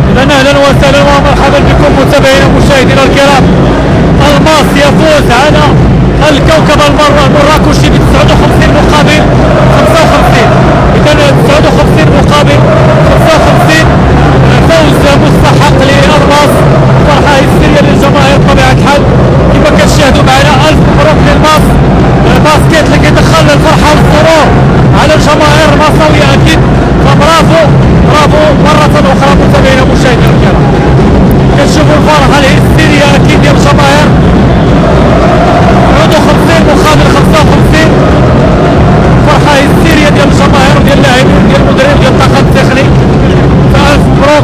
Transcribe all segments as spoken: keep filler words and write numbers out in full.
إذا أهلا وسهلا ومرحبا بكم متابعينا ومشاهدينا الكرام. الماس يفوز على الكوكب المراكشي ب تسعة وخمسين مقابل خمسة وخمسين. إذا تسعة وخمسين مقابل خمسة وخمسين، فوز مستحق للماس. فرحة هستيرية للجماهير بطبيعة الحال كما كتشاهدوا معنا. ألف مبروك للماس. الباسكيت اللي كيدخل الفرحة والسرور على الجماهير الماساوية أكيد. فبرافو برافو مرة أخرى متابعينا ومشاهدينا الكرام. كنشوفوا الفرحة الهستيرية أكيد ديال الجماهير. تسعة وخمسين مقابل خمسة وخمسين، فرحة هستيرية ديال الجماهير وديال اللاعبين ديال المدرب ديال الطاقم التقني. فألف مبروك.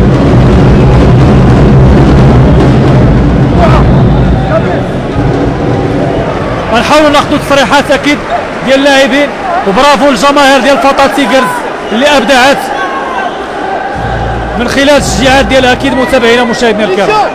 غنحاولوا ناخذوا تصريحات اكيد ديال اللاعبين. وبرافو الجماهير ديال فاتا تيجرز اللي ابدعت من خلال التشجيعات ديالها اكيد متابعينا ومشاهدينا الكرام.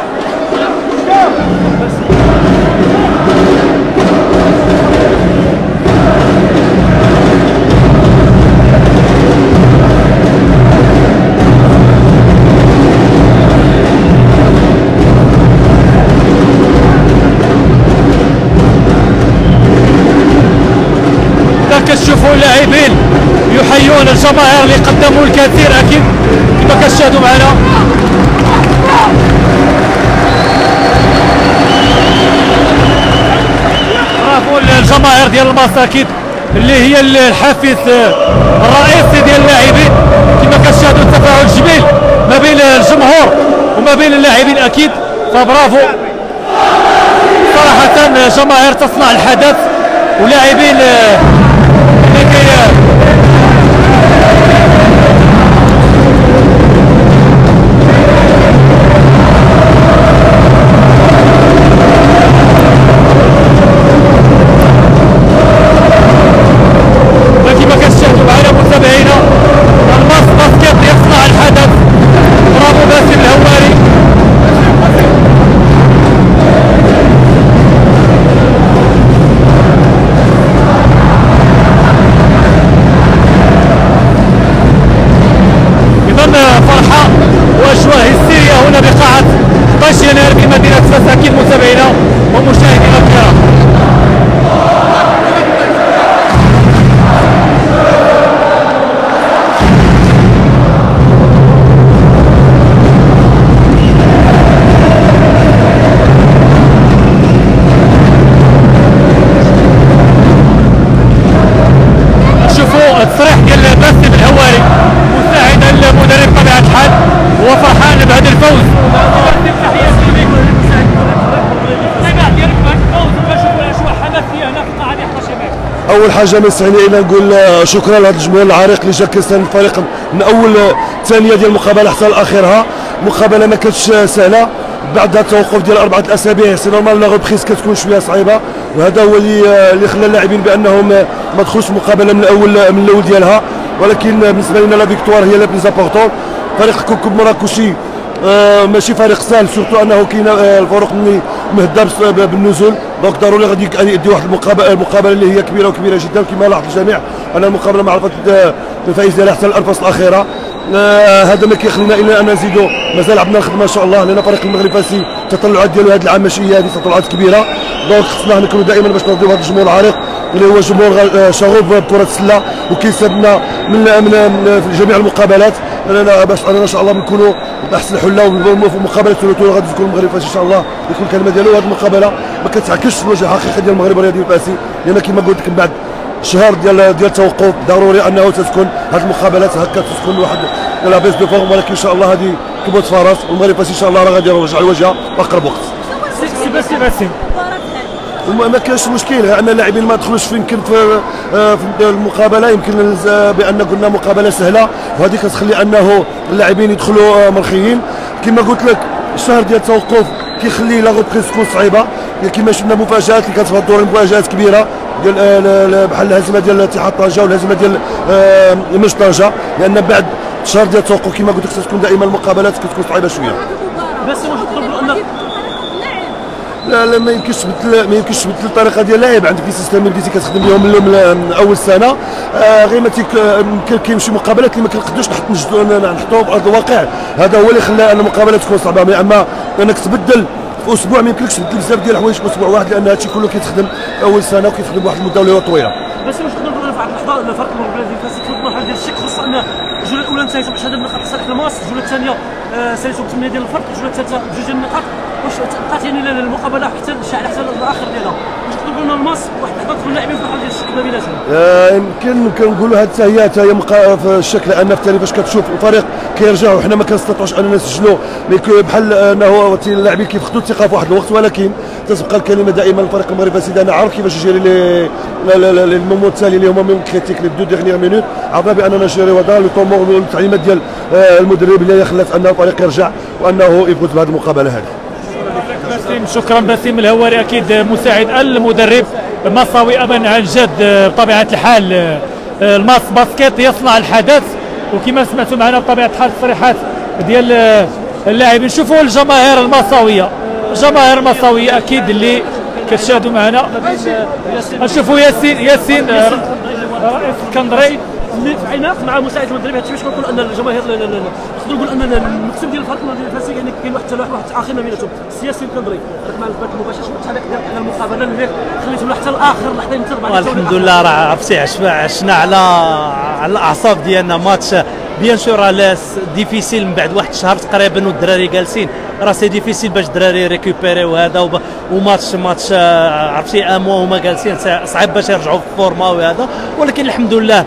كتشوفوا اللاعبين يحيون الجماهير اللي قدموا الكثير اكيد كما كتشاهدوا معنا. برافو الجماهير ديال الماس اكيد اللي هي الحافز الرئيسي ديال اللاعبين. كما كتشاهدوا التفاعل الجميل ما بين الجمهور وما بين اللاعبين اكيد. فبرافو صراحه جماهير تصنع الحدث ولاعبين كما كتشاهدوا معنا متابعينا. الماس باسكيت يصنع الحدث. برافو باسم الهواري. فرحة واجواء هستيرية هنا بقاعة طيش يناير بمدينة فاس اكيد متابعينا ومشاهدينا الكرام. شوفوا التصريح ديال باسم الهواري مساعدا للمدرب بطبيعة الحال. هو فرحان بهذا الفوز. اول حاجه ما يسعني الا نقول شكرا لهذا الجمهور العريق اللي جا كيساند الفريق من اول ثانيه ديال المقابله حتى لاخرها. مقابله ما كانتش سهله بعد التوقف ديال اربعه الاسابيع. سي نورمال لا ريبريز كتكون شويه صعيبه، وهذا هو اللي اللي خلى اللاعبين بانهم ما دخلوش المقابله من الاول من الاول ديالها. ولكن بالنسبه لنا لا فيكتوار هي لا بليز امبورطون. فريق كوكب مراكشي آه ماشي فريق سهل، سورتو انه كاين آه الفرق اللي مهدى بالنزول. دونك ضروري غادي يدي واحد المقابله المقابله اللي هي كبيره وكبيره جدا. كما لاحظ الجميع ان المقابله ما عرفت الفائز ديالها حتى الانفاس الاخيره. آه هذا ما كيخلينا الا ان نزيدوا. مازال عندنا الخدمه ان شاء الله، لان فريق المغرب فاسي التطلعات ديالو هذه العام ماشي هي هذه تطلعات كبيره. دونك خصنا نكونوا دائما باش نرضيو هذا الجمهور العريق اللي هو جمهور شغوف بكره السله وكيساندنا من من في جميع المقابلات. انا باش انا ان شاء الله نكونوا باحسن الحله. وفي مقابله ثلاثه غادي تكون المغرب فاسي ان شاء الله يكون الكلمه ديالو. هذه المقابله ما كتعكسش الوجه الحقيقي ديال المغرب الرياضي الفاسي، لان كما قلت لكم بعد شهر ديال ديال التوقف ضروري انه تتكون هذه المقابلات هكا تكون واحد لا بيس دو فورم. ولكن ان شاء الله هذه كبوت فرس والمغرب الفاسي ان شاء الله راه غادي يرجع الوجهه في اقرب وقت. سي باسم باسم وما كاينش مشكل ان اللاعبين ما دخلوش في يمكن في, في المقابله. يمكن بان قلنا مقابله سهله وهذه كتخلي انه اللاعبين يدخلوا مرخيين. كما قلت لك الشهر ديال التوقف كيخلي لا غوبريز تكون صعيبه. كما شفنا مفاجات اللي كتفضل الدور مفاجات كبيره ديال بحال الهزيمه ديال اتحاد طنجه والهزيمه ديال مش طنجه، لان بعد شهر ديال التوقف كما قلت لك تكون دائما المقابلات كتكون صعيبه شويه. بس واش تطلبوا ان لا لا ما يمكنش تبدل ما يمكنش تبدل الطريقه ديال اللعب. عندك لي سيستم اللي بديتي كتخدم بهم من اول سنه، آه غير ما كاين شي مقابلات اللي ما كنقدوش نحطوهم في ارض الواقع. هذا هو اللي خلى ان المقابلات تكون صعبه. اما انك تبدل في اسبوع ما يمكنلكش تبدل بزاف ديال الحوايج في اسبوع واحد، لان هادشي كله كيتخدم اول سنه وكيتخدم بواحد المده اللي طويله. بس واش نقدروا نقولوا في واحد اللحظه الفرق بين البلاد الفاسد في المرحله ديال الشك، خصوصا ان الجوله الاولى انتهيتوا بشهاده النقاط لصالح الماس، الجوله الثانيه ساليتوا بثمانيه ديال الفرق، الجوله الثالثه بجوج ديال النقاط. واش بقات يعني المقابله حتى الشاعر حتى الاخر ديالها، واش نقدروا نقولوا الماس واحد اللحظه دخلوا اللاعبين في مرحله ديال الشك ما بيناتهم؟ يمكن كنقولوا هذه حتى هي حتى هي في الشك، لان في الثاني فاش كتشوف الفريق كيرجع وحنا ما كنستطيعوش اننا نسجلوا بحال انه اللاعبين كيفقدوا الثقه في واحد الوقت، ولكن تتبقى الكلمه دائما الفريق المغربي الفاسد انا عارف كيفاش يجري لي المومون التالي اللي هما من كريتيك لي دو ديغنيير مينوت، عرفنا باننا نجري وضع لو طومون والتعليمات ديال المدرب اللي خلات ان الفريق يرجع وانه يفوز بهذه المقابله هذه. باسم، شكرا باسم الهواري، اكيد مساعد المدرب مصاوي ابا عن جد. بطبيعه الحال الماس باسكيت يصنع الحدث، وكما سمعتوا معنا بطبيعه الحال التصريحات ديال اللاعبين. شوفوا الجماهير المصاويه، الجماهير المصاويه اكيد اللي كتشاهدوا معنا. نشوفوا ياسين ياسين رئيس الكندري اللي في عيناق مع مساعد المدرب. هادشي باش كنقول ان الجماهير نقدروا نقول ان المكسب ديال الفرق الفاسي يعني كاين واحد التلاحم واحد التعاقد ما بيناتهم. السياسي الكندري راك مع البث المباشر، شنو التعليق ديالك على المقابله اللي خليتهم حتى لاخر لحظه ينتظر بعد الحمد لله راه عرفتي عشنا على على الاعصاب ديالنا. ماتش بيان سور راه ديفيسيل من بعد واحد الشهر تقريبا والدراري جالسين، راه سي ديفيسيل باش الدراري ريكوبيري وهذا، وماتش ماتش عرفتي اموا هما جالسين صعيب باش يرجعوا في الفورما وهذا، ولكن الحمد لله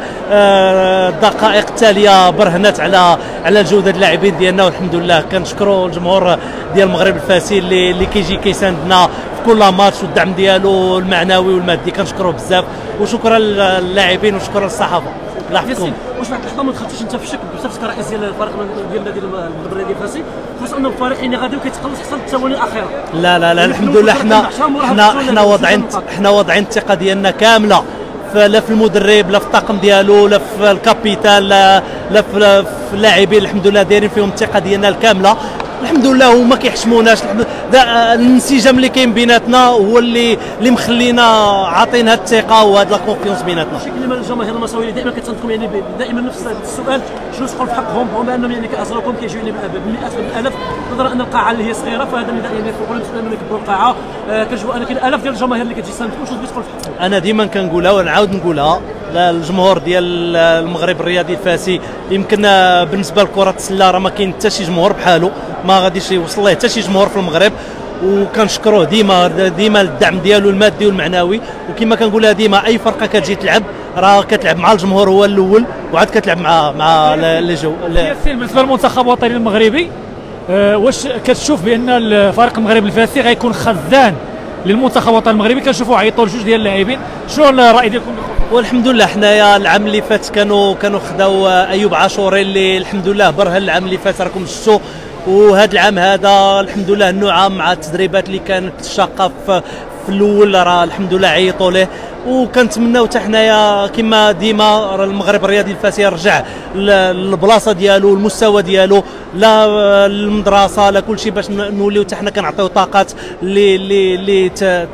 الدقائق التاليه برهنت على على جوده اللاعبين ديالنا، والحمد لله كنشكروا الجمهور ديال المغرب الفاسي اللي اللي كيجي كيساندنا في كل ماتش، والدعم ديالو المعنوي والمادي كنشكروه بزاف، وشكرا للاعبين وشكرا للصحافه. الله يحفظكم. واش بعد اللحظه ما دخلتيش انت في الشك بصفتك كرئيس ديال الفريق ديال النادي المغرب الرياضي الفاسي، خصوصا ان الفريق يعني غادي وكيتقلص حتى الثواني الاخيره؟ لا لا لا الحمد لله حنا حنا حنا واضعين حنا واضعين الثقه ديالنا كامله لا في المدرب لا في الطاقم ديالو لا في الكابيتان لا لا في اللاعبين. الحمد لله دايرين فيهم الثقه ديالنا الكامله، الحمد لله وما كيحشموناش. الانسجام اللي كاين بيناتنا هو اللي اللي مخلينا عاطين هذه الثقه وهذه لا كونفيونس بيناتنا. شي كلمه للجماهير المصاويه دائما كتصنتكم يعني دائما نفس السؤال، شنو تقول في حقهم هما انهم يعني كيأزروكم كيجيو يعني بالمئات بالالاف، نظرا ان القاعه اللي هي صغيره فهذا يعني يفرقوا المسؤول انهم يكبروا القاعه، كنشوفوا ان كاين الاف ديال الجماهير اللي كتجي تساندكم، شنو تقول في حقهم؟ انا ديما كنقولها ونعاود نقولها، الجمهور ديال المغرب الرياضي الفاسي يمكن بالنسبه لكره السله راه ما كاين حتى شي جمهور بحالو، ما غاديش يوصل ليه حتى شي جمهور في المغرب، وكنشكروه ديما ديما الدعم ديالو المادي والمعنوي. وكما كنقولها ديما اي فرقه كتجي تلعب راه كتلعب مع الجمهور هو الاول، وعاد كتلعب مع مع لي جو. ياسين بالنسبه للمنتخب الوطني المغربي، أه واش كتشوف بان الفريق المغربي الفاسي غيكون خزان للمنتخب الوطني المغربي؟ كنشوفوا عيطوا لجوج ديال اللاعبين، شنو الراي ديالكم؟ والحمد لله حنايا العام اللي فات كانوا كانوا خداو ايوب عاشوري اللي الحمد لله برهن العام اللي فات راكم شفتوا، وهذا العام هذا الحمد لله النعم مع التدريبات اللي كانت شاقه في في الاول راه الحمد لله عيطوا ليه، وكنتمناو حتى حنايا كما ديما المغرب الرياضي الفاسي يرجع للبلاصه ديالو المستوى ديالو، لا المدرسه لا كل شيء، باش نوليو حتى حنا كنعطيو طاقات اللي اللي اللي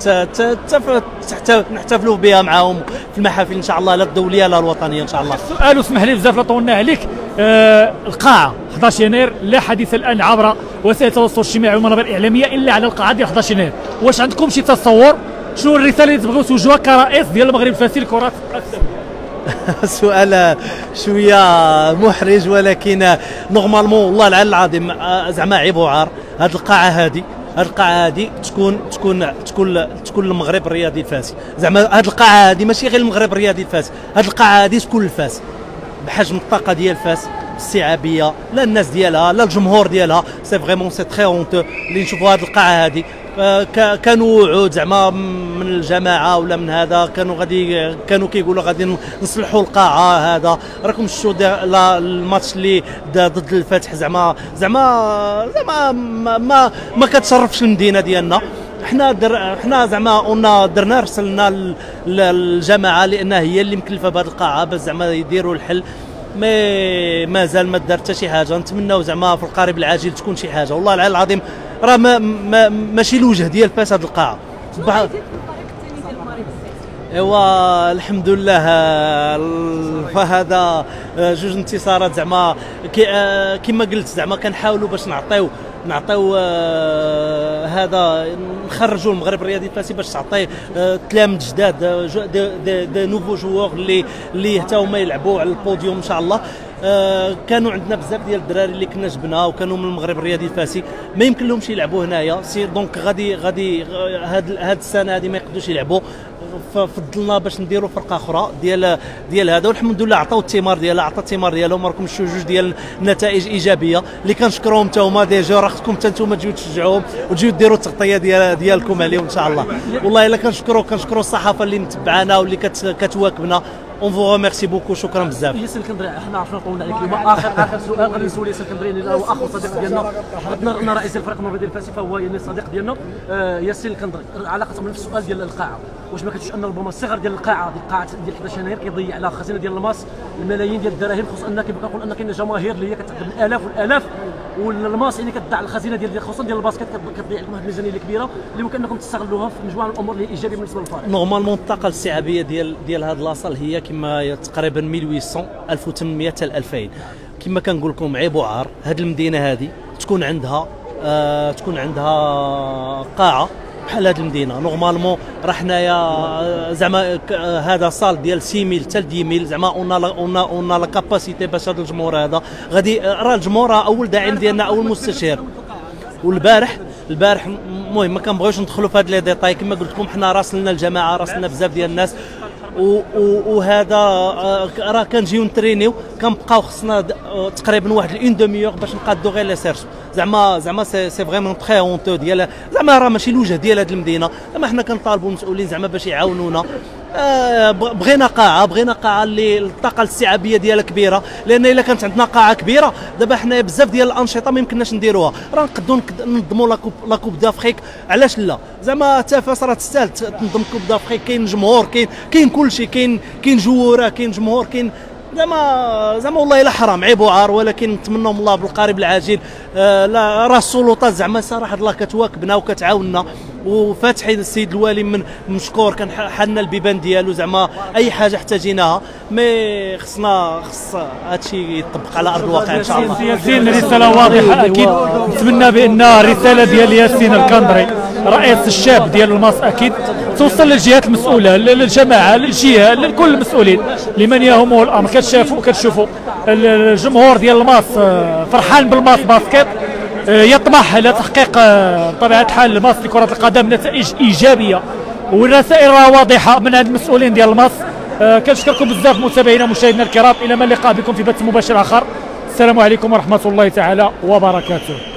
نحتفلوا بها معاهم في المحافل ان شاء الله، لا الدوليه لا الوطنيه ان شاء الله. سؤال واسمح لي بزاف لا طولنا عليك، آه القاعه أحد عشر يناير لا حديث الان عبر وسائل التواصل الاجتماعي والمنابر الاعلاميه الا على القاعه ديال أحد عشر يناير، واش عندكم شي تصور شنو الرساله اللي تبغيو توجهوها كرئيس ديال المغرب الفاسي لكره السله؟ سؤال شويه محرج، ولكن نورمالمون والله العلي العظيم زعما عيب وعار هذه القاعه هذه هذه القاعه هذه تكون تكون تكون تكون المغرب الرياضي الفاسي، زعما هذه القاعه هذه ماشي غير المغرب الرياضي الفاسي، هذه القاعه هذه تكون الفاس بحجم الطاقه ديال فاس، الاستيعابيه، لا الناس ديالها لا الجمهور ديالها، سي فريمون سي تري اونتو اللي نشوفوا هذه القاعه هذه. كانوا وعود زعما من الجماعه ولا من هذا، كانوا غادي كانوا كيقولوا غادي نصلحوا القاعه، هذا راكم شفتوا الماتش اللي ضد الفتح، زعما زعما زعما ما ما, ما كتشرفش المدينه ديالنا. حنا در حنا زعما قلنا درنا رسلنا للجماعه لان هي اللي مكلفه بهذه القاعه باش زعما يديروا الحل، ما مازال ما دار حتى شي حاجه. نتمناو زعما في القريب العاجل تكون شي حاجه، والله العلي العظيم راه ما ما ماشي الوجه ديال فاس هذه القاعه. ايوا الحمد لله فهذا جوج انتصارات زعما كما قلت زعما كنحاولوا باش نعطيو نعطيو آه هذا نخرجوا المغرب الرياضي الفاسي باش تعطي آه تلامذ جداد دي, دي, دي نوفو جوور اللي اللي حتى هما يلعبوا على البوديوم ان شاء الله. آه كانوا عندنا بزاف ديال الدراري اللي كنا جبنا وكانوا من المغرب الرياضي الفاسي ما يمكن لهمش يلعبوا هنايا سي دونك غادي غادي هاد هاد السنه هذه ما يقدروش يلعبوا ففضلنا باش نديروا فرقه اخرى ديال ديال هذا والحمد لله عطاو الثمار ديالها عطى الثمار ديالهم. راكم شفتوا جوج ديال النتائج ايجابيه اللي كنشكرهم حتى هما ديجا. راه خصكم حتى نتوما تجيو تشجعوهم وتجيو ديروا التغطيه ديال ديالكم عليهم ان شاء الله. والله الا كنشكروا كنشكروا الصحافه اللي متبعانا واللي كت كتواكبنا. اون فو ريميرسي بوكو شكرا بزاف. ياسين الكندري حنا عرفنا طولنا عليك اليوم. اخر اخر سؤال غادي نسول ياسين الكندري اللي هو اخو صديق ديالنا عندنا رئيس الفريق المغربي الفاسي فهو يعني صديق ديالنا. آه ياسين الكندري علاقه بنفس السؤال ديال القاعه، واش ما كتشوفش ان ربما الصغر ديال القاعه ديال القاعه ديال احد عشر يناير كيضيع على خزينه ديال الماس الملايين ديال الدراهم، خصوصا ان كيبقى كنقول ان كاين جماهير اللي هي كتعدد بالالاف والالاف والماس يعني كتضيع الخزينه ديال خصوصا ديال الباسكت كتضيع لكم واحد الميزانيه الكبيره اللي ممكن انكم تستغلوها في مجموعه من الامور اللي هي ايجابيه بالنسبه للفريق. نورمالمون الطاقه الاستيعابيه ديال ديال هذا لاصال هي كما تقريبا ألف وثمانمائة ألف وثمانمائة حتى ألفين. كما كنقول لكم عيب وعار هذه المدينه هذه تكون عندها آه تكون عندها قاعه بحال هذه المدينه. نورمالمون راه حنايا زعما هذا صال ديال ستة آلاف حتى عشرة آلاف زعما اون اون اون لا كاباسيتي باش هذا الجمهور هذا غادي راه الجمهور اول داعم ديالنا اول مستشير. والبارح البارح المهم ما كنبغيوش ندخلوا في هاد لي ديتاي كما قلت لكم حنا راسلنا الجماعه راسلنا بزاف ديال الناس وهذا راه كنجيو نترينيو كنبقاو خصنا تقريبا واحد اون دوميور باش نقادو غير لي سيرش زعما زعما سي سي فريمون تري اونتو ديال زعما راه ماشي الوجه ديال هذه المدينه. زعما حنا كنطالبوا المسؤولين زعما باش يعاونونا. آه بغينا قاعه بغينا قاعه اللي الطاقه الاستيعابيه ديالها كبيره لان الا كانت عندنا قاعه كبيره دابا حنا بزاف ديال الانشطه ما يمكنناش نديروها. راه نقدروا ننظموا لاكوب لاكوب دافريك علاش لا زعما حتى فاس راه تستاهل تنظم كوب دافريك. كاين جمهور كاين كاين كلشي كاين كاين جواره كاين جمهور كاين زعما زعما والله الا حرام عيب وعار. ولكن نتمنى من الله بالقريب العاجل آه لا راه السلطات زعما صراحه الله كتواكبنا وكتعاوننا وفاتحين السيد الوالي من مشكور كان حلنا البيبان ديالو زعما اي حاجه احتاجيناها مي خصنا خص هادشي يطبق على ارض الواقع ان شاء الله. ياسين رساله واضحه اكيد نتمنى بان الرساله ديال ياسين الكندري رئيس الشاب ديال الماس اكيد توصل للجهات المسؤوله للجماعه للجهه لكل المسؤولين لمن يهمه الامر. كتشافوا كتشوفوا الجمهور ديال الماس فرحان بالماس باسكيت يطمح الى تحقيق بطبيعه الحال الماس لكره القدم نتائج ايجابيه والرسائل واضحه من عند المسؤولين ديال الماس. كنشكركم بزاف متابعينا مشاهدينا الكرام الى ما اللقاء بكم في بث مباشر اخر. السلام عليكم ورحمه الله تعالى وبركاته.